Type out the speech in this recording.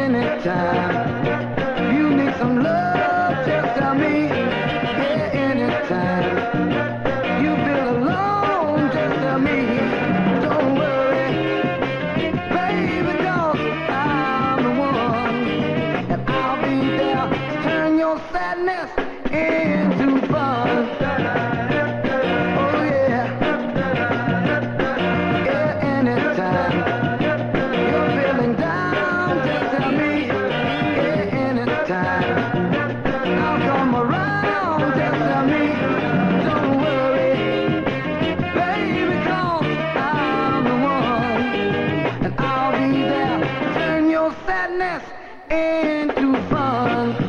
anytime. If you need some love, just tell me. Yeah, anytime. You feel alone, just tell me. Don't worry, baby, 'cause I'm the one, and I'll be there to turn your sadness into fun. Oh yeah, yeah, anytime. You're feeling down, just tell me. Yeah, anytime. I'll come around, just tell me. Don't worry, baby, 'cause I'm the one, and I'll be there to turn your sadness into fun.